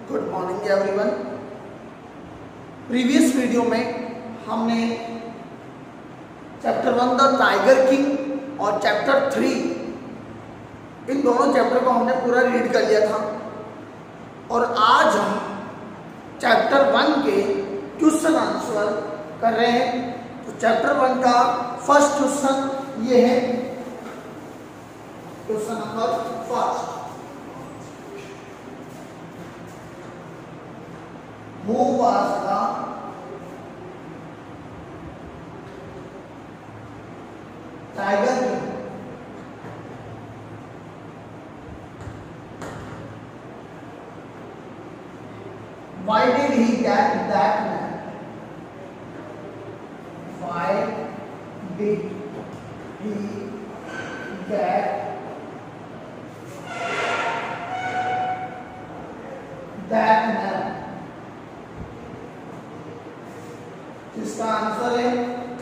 Good morning everyone. Previous video में हमने chapter 1 the tiger king और चैप्टर 3 इन दोनों चैप्टर को हमने पूरा रीड कर लिया था और आज हम चैप्टर 1 के क्वेश्चन आंसर कर रहे हैं। तो चैप्टर 1 का फर्स्ट क्वेश्चन ये है, question number first. Who was the tiger king? Why did he get that name? Why did he get that name? इसका आंसर है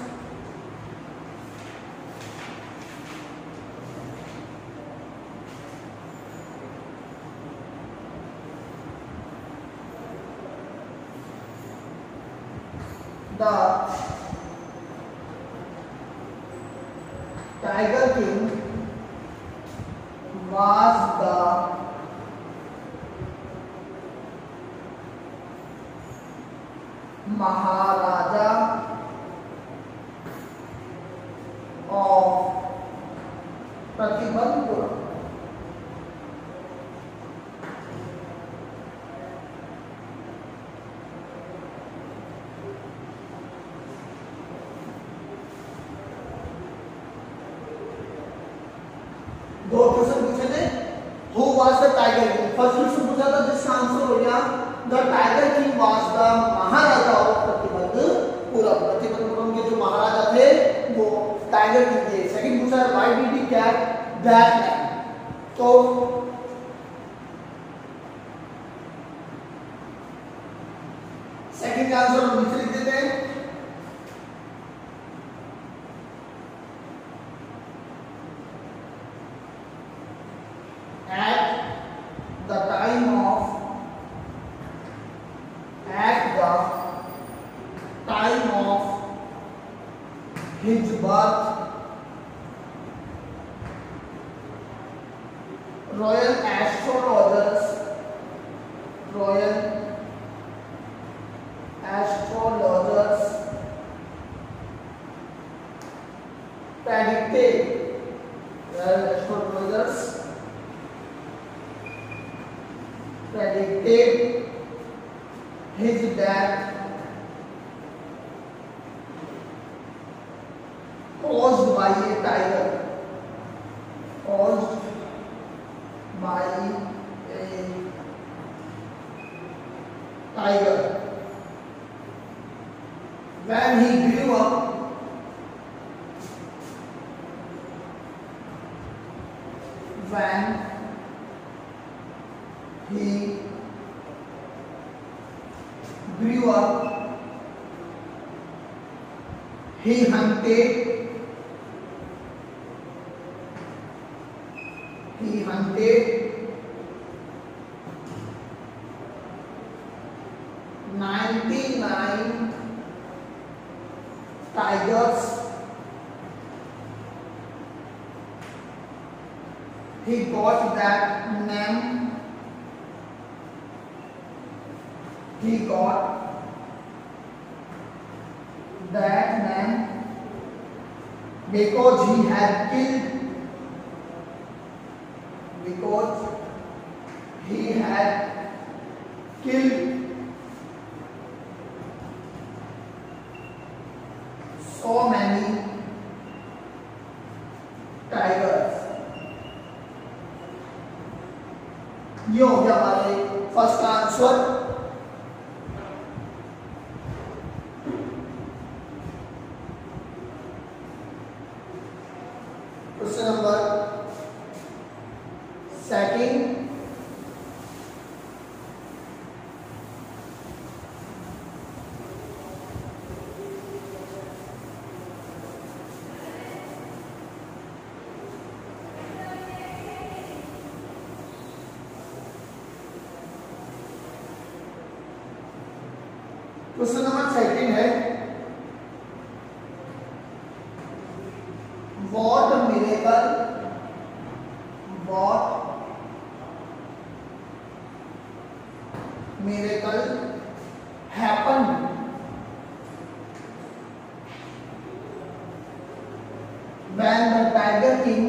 the tiger king was the Maharaja of Pratibandhapur. दो क्वेश्चन पूछे थे, who was the tiger king. First question पूछा था जिसका answer हो गया the tiger king was the Maharaja of Pratibandhapuram. Pratibandhapuram के जो महाराजा थे वो टाइगर किंग थे। सेकंड पूछा है why did he get that name. तो सेकंड का आंसर हम नीचे लिख देते हैं। At the time of his birth, royal astrologers predicted his death caused by a tiger. Caused by a tiger. When he grew up, he hunted 99 tigers. He got that name. Because he had killed so many tigers. ये हो गया हमारे first का answer. Question number second, question number second है, what miracle happened when the Tiger King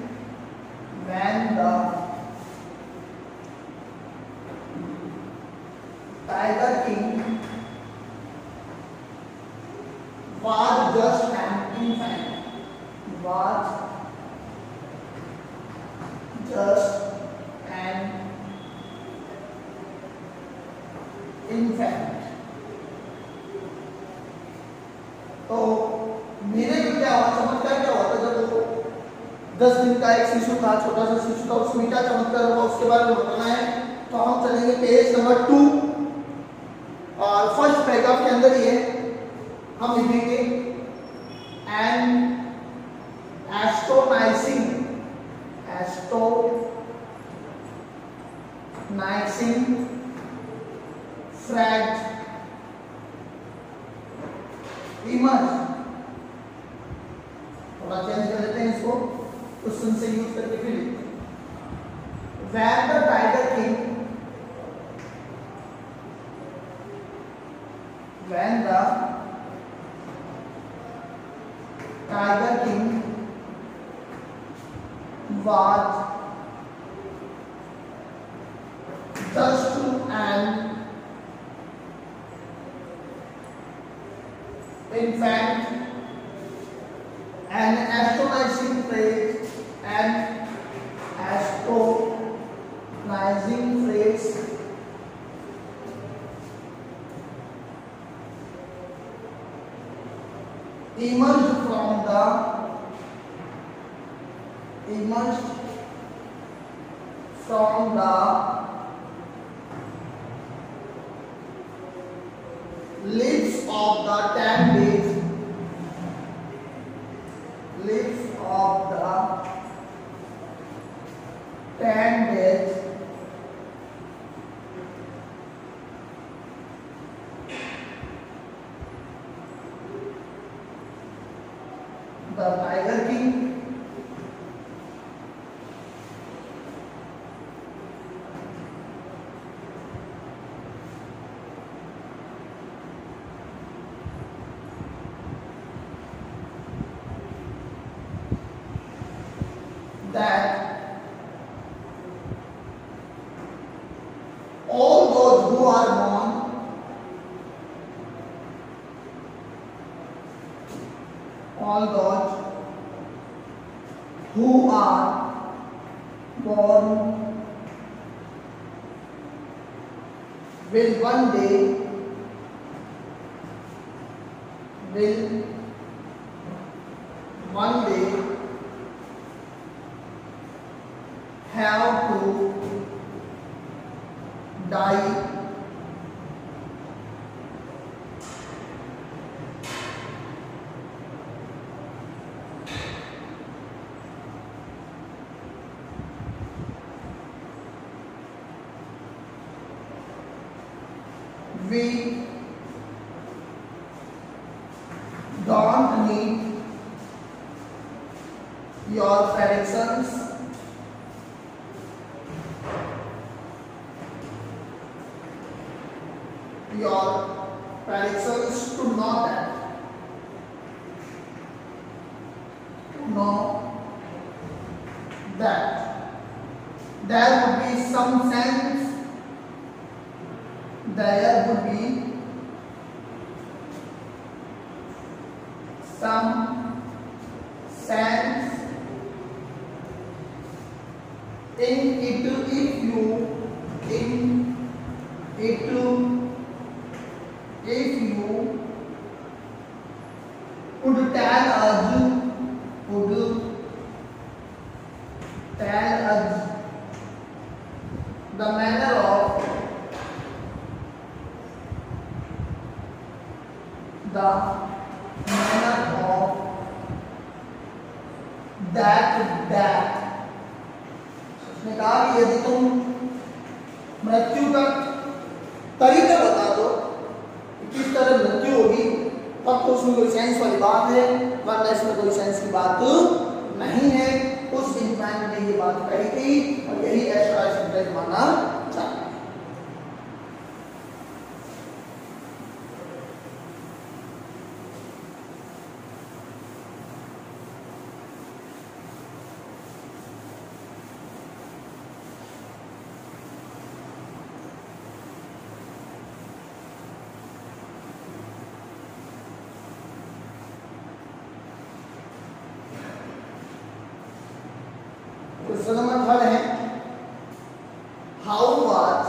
was just an infant. तो मेरे को क्या हुआ, चमत्कार क्या हुआ था जब वो 10 दिन का एक शिशु था, छोटा सा शिशु था, उसमें क्या चमत्कार हुआ उसके बारे में बताना है। तो हम चलेंगे पेज नंबर 2 और फर्स्ट पैराग्राफ के अंदर ही है, हम लिखेंगे एन एस्ट्रोनाइसिंग फ्रैग इमर्ज, थोड़ा चेंज कर देते हैं इसको, क्वेश्चन से यूज करके फिर लिखते हैं। When the Tiger King was just an infant, an astonishing phrase emerged from the lips of the 10 days the Tiger King that all those who are born will one day have to die we don't need your predictions to know that there would be some sense in it if you would tell us the manner of that उसने कहा कि यदि तुम मृत्यु का तरीका बता दो कि किस तरह जवाब है, वरना इसमें कोई सेंस की बात नहीं है। उस इंसान ने ये बात कही थी और यही एक्स्ट्रा माना जाता है। क्वेश्चन नंबर 3 है, हाउ वाज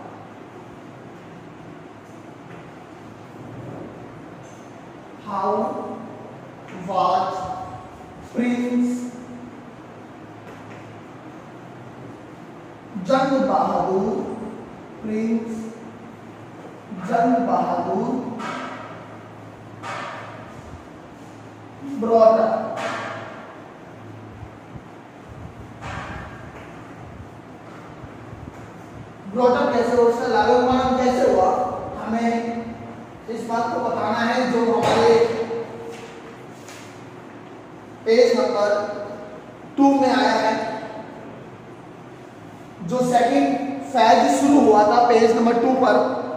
प्रिंस जंग बहादुर brought up कैसे हो, उसका लागू कैसे हुआ, हमें इस बात को बताना है। जो हमारे पेज नंबर 2 में आया है, जो सेकंड फेज शुरू हुआ था पेज नंबर 2 पर,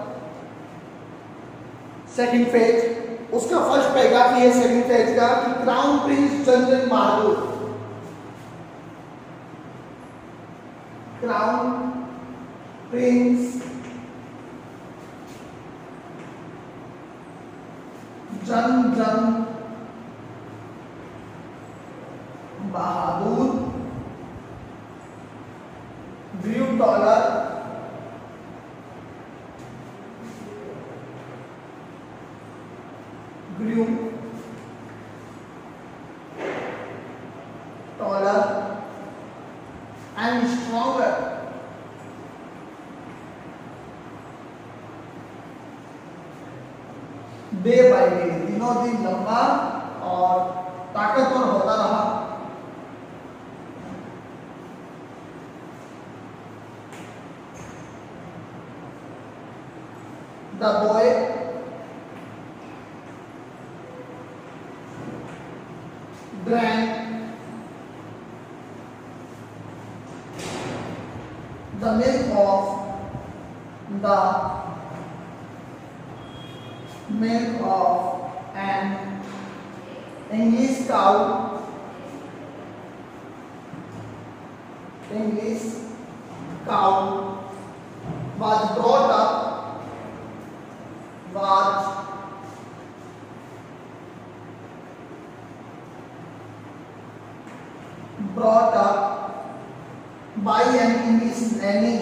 सेकंड फेज, उसका फर्स्ट पैराग्राफ ये सेकंड फेज का कि crown prince general Bahadur, crown prince Jung Bahadur grew taller and stronger day by day, दिनों दिन लंबा और ताकतवर होता रहा। The boy drank the milk of an English cow was brought up by an English nanny,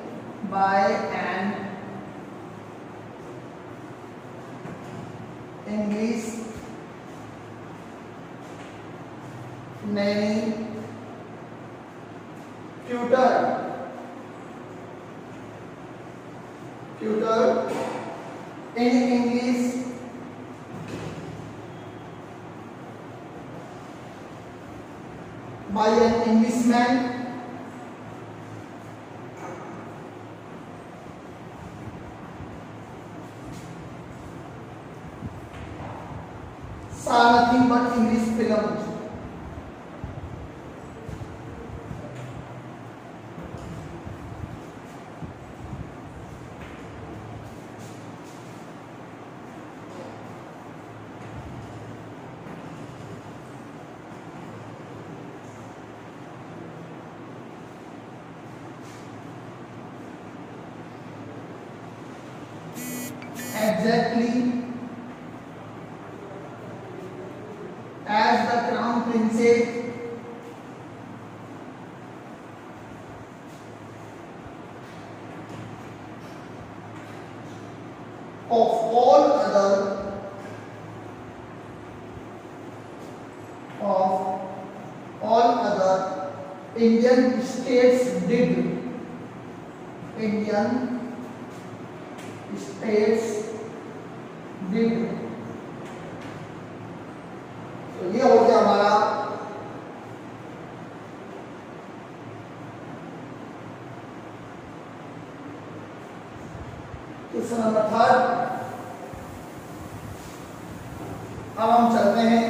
tutor in English by an Englishman saw nothing but English films. Exactly as the crown princess of all other Indian states did. तो ये हो गया हमारा question number 3। अब हम चलते हैं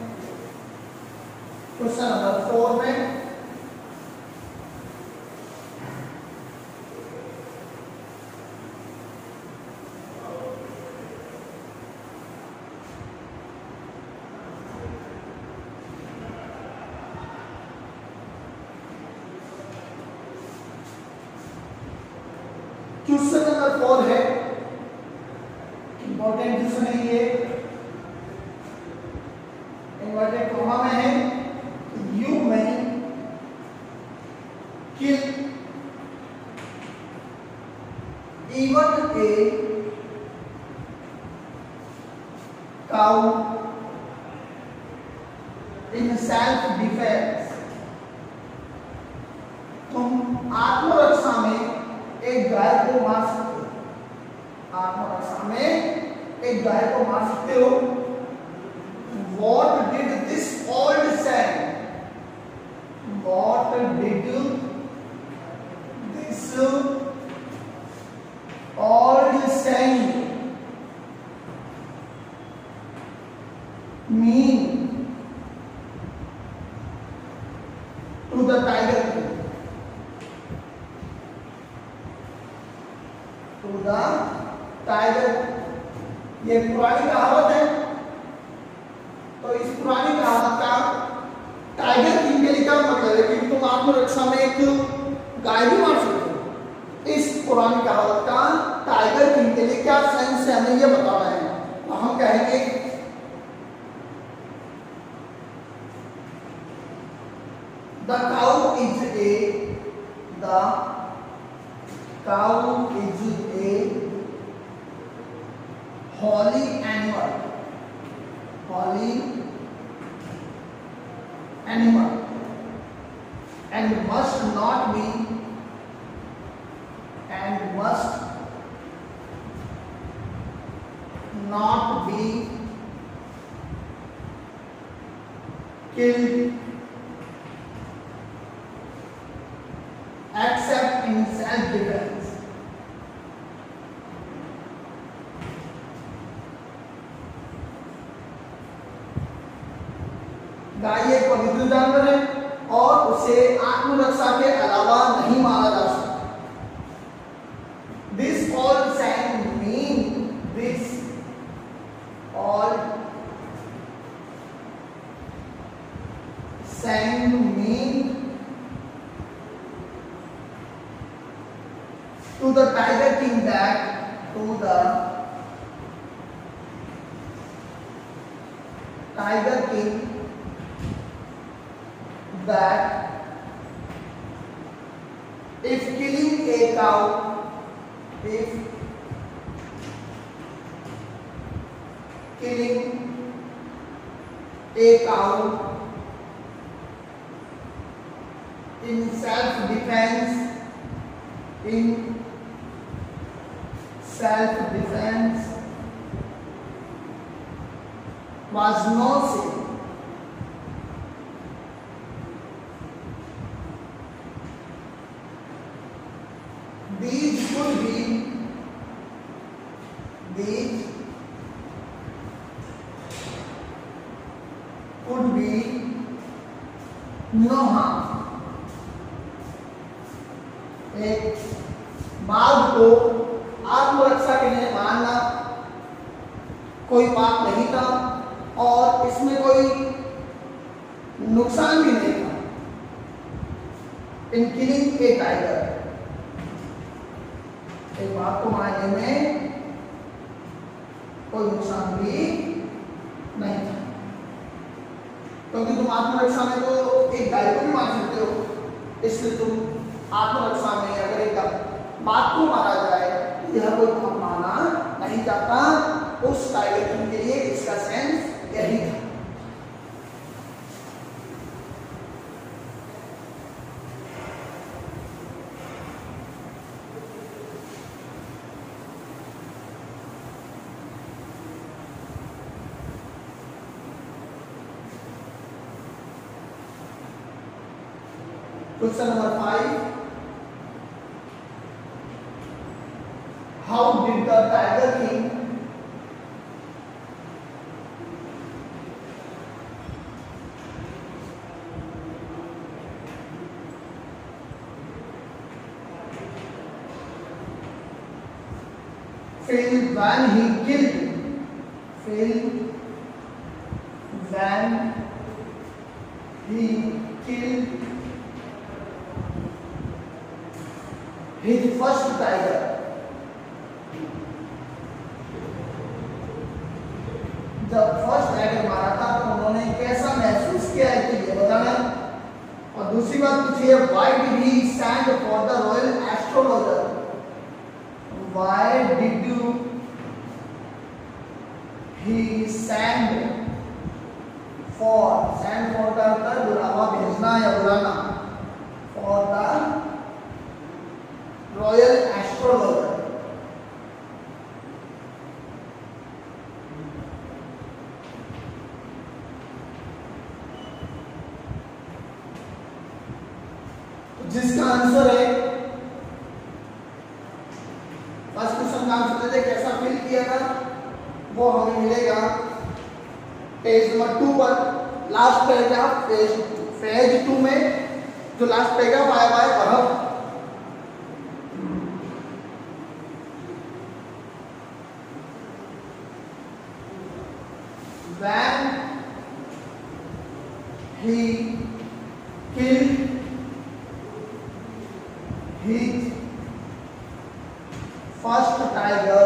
question number 4 में। क्वेश्चन नंबर 4 है, इंपॉर्टेंट क्वेश्चन है ये, इन्वर्टेड कॉमा में है, you man kill even a cow in self defence. तुम आत्मरक्षा में एक गाय को मार सकते हो, आत्मरक्षा में एक गाय को मार सकते हो। What did this old saint? What did this old saint mean to the tiger king? To the tiger। ये पुरानी कहावत है, तो इस पुरानी कहावत का टाइगर किंग के लिए क्या मतलब है कि तुम आत्मरक्षा में एक गाय भी मार सकते हो। इस पुरानी कहावत का टाइगर किंग के लिए क्या सेंस है, हमें ये बताना है। तो हम कहेंगे the cow is a holy animal, holy animal, and must not be killed except in self-defense। गाय एक पवित्र जानवर है और उसे आत्मरक्षा के अलावा नहीं मारा जा सकता। This all saying mean this all saying mean to the tiger king that if killing a cow in self-defense was no sin, these could be no harm। एक बाघ को आत्मरक्षा के लिए मारना कोई पाप नहीं था और इसमें कोई नुकसान भी नहीं था। इन किलिंग ए टाइगर, एक बाघ को मारने में कोई नुकसान भी नहीं था, क्योंकि तुम आत्मरक्षा में तो एक गाय को भी मार सकते हो, इसलिए तुम आत्मरक्षा में अगर एक बाघ को मारा जाए तो यह कोई पाप माना नहीं जाता। उस टाइगर किंग के लिए इसका सेंस यही था। Question number 5. How did the tiger king Phil when he killed. Phil when he killed his first tiger. जब फर्स्ट टाइगर मारा था तो उन्होंने कैसा महसूस किया है कि ये बताना। और दूसरी बात पूछी है why did he send for the royal astrologer. Why did you he send for का अर्थ बुलावा भेजना या बुलाना। For the royal astrologer. जिसका आंसर है फर्स्ट क्वेश्चन का आंसर देते कैसा फिल किया था वो हमें मिलेगा पेज नंबर 2 पर। लास्ट पैराग्राफ पेज 2 में जो लास्ट पैराग्राफ आया हुआ है पढ़ो। When he killed his first tiger,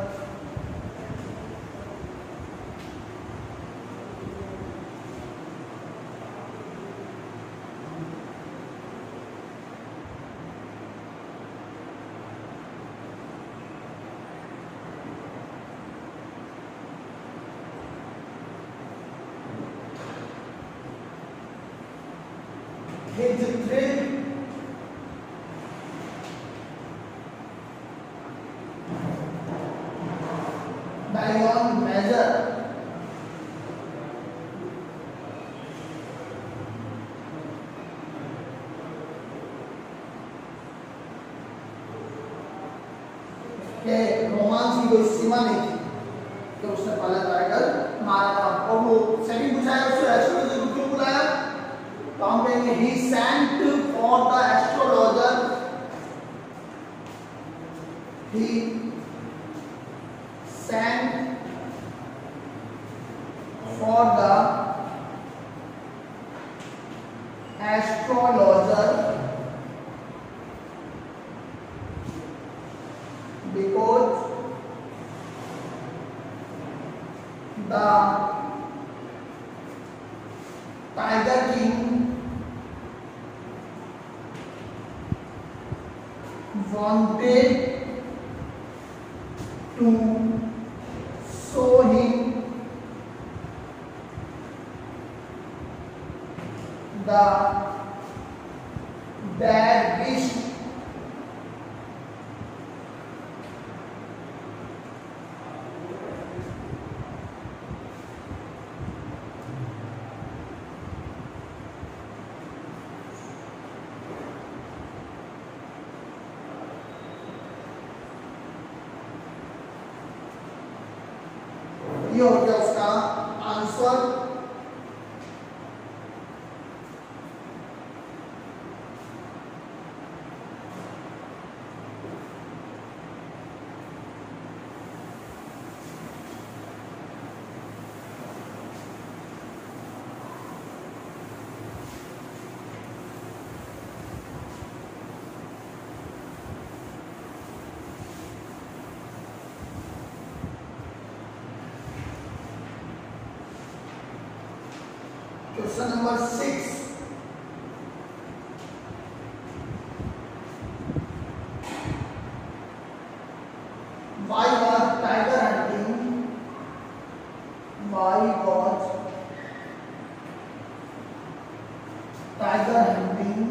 his thrill beyond measure के रोमांस की कोई सीमा नहीं थी तो उसने पहला टाइगर मारा था। और वो सेकंड पूछा है उससे एस्ट्रोलॉजर को क्यों बुलाया तो हम कहेंगे he sent for the astrologer. He sent for the astrologer because the Tiger King wanted to show him the bad beast ये हो गया उसका answer. Question number 6. Why was tiger hunting? Why was tiger hunting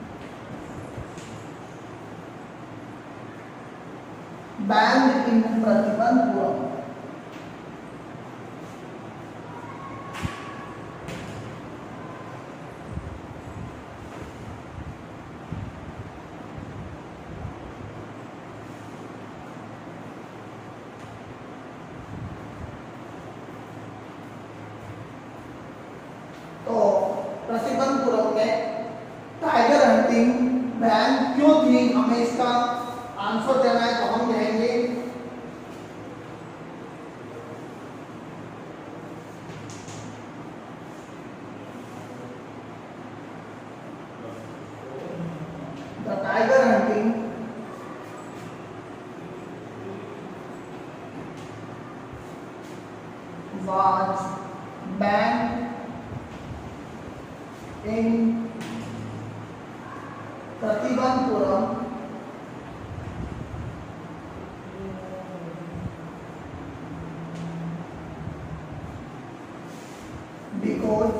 banned in Pratibandhuram? तो प्रतिबंधपुरम में tiger hunting ban क्यों थी, हमें इसका आंसर देना है। तो हम कहेंगे was banned in Trivandrum because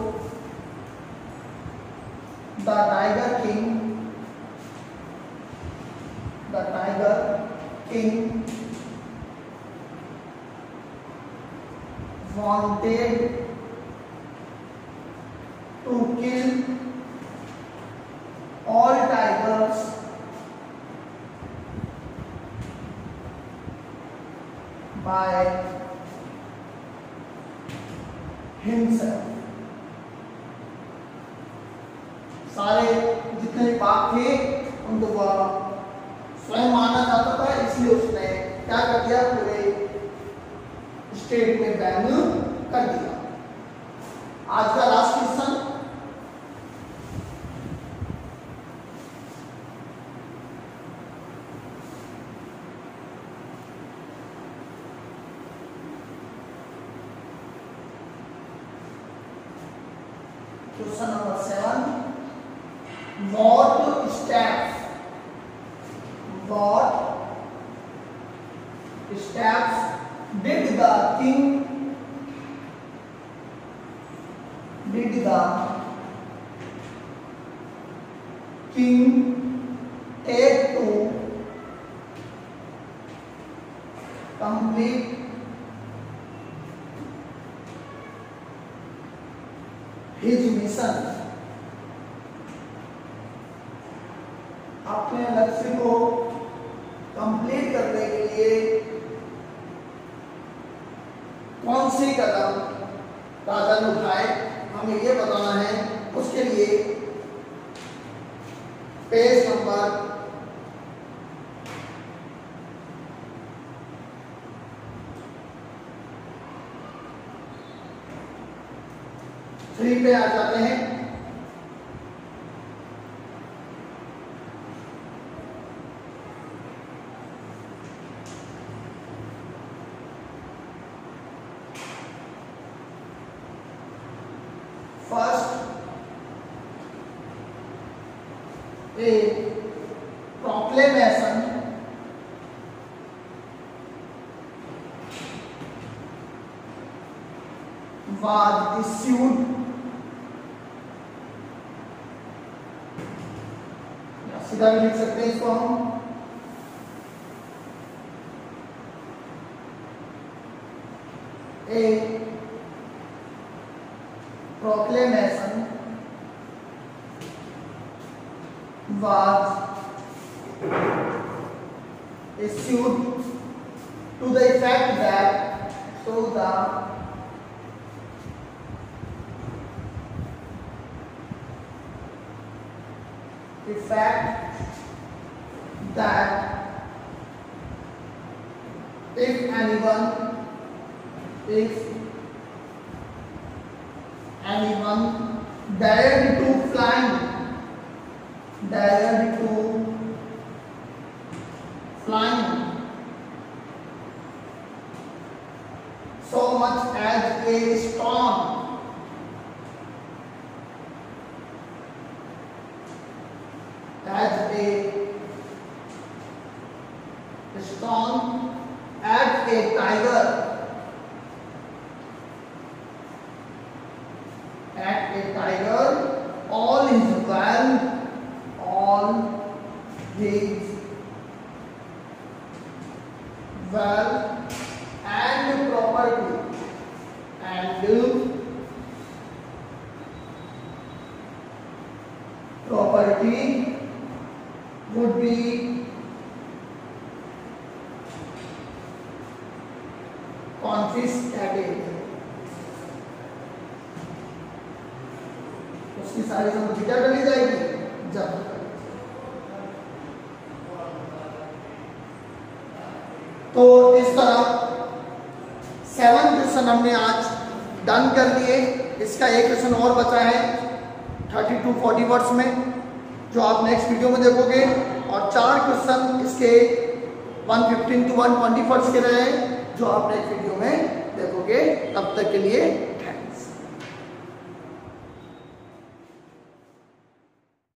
the Tiger King wanted to kill all tigers by himself. सारे जितने बाघ थे उनको वह स्वयं माना जाता था, इसलिए उसने क्या कर दिया, पूरे स्टेट में बैन कर दिया। आज का last question, question number 7, what steps did the king take to complete his mission? अपने लक्ष्य को कंप्लीट करने के लिए कौन सी कदम राजा ने उठाए, हमें ये बताना है। उसके लिए पेज नंबर 3 पे आ जाते हैं। A proclamation was issued, सीधा भी लिख सकते हैं इसको हम, a proclamation was issued to the effect that if anyone dared to fly so much as a stone, at a tiger, all his wealth, all his wealth and property would be confiscated. उसकी सारी संपत्ति क्या कर ली जाएगी, जब्त कर। तो इस तरह 7 क्वेश्चन हमने आज डन कर लिए। इसका एक क्वेश्चन और बचा है 30 to 40 वर्ड्स में, जो आप नेक्स्ट वीडियो में देखोगे, और 4 क्वेश्चन इसके 115 to 120 वर्ड्स के रहे, जो आप नेक्स्ट वीडियो में देखोगे। तब तक के लिए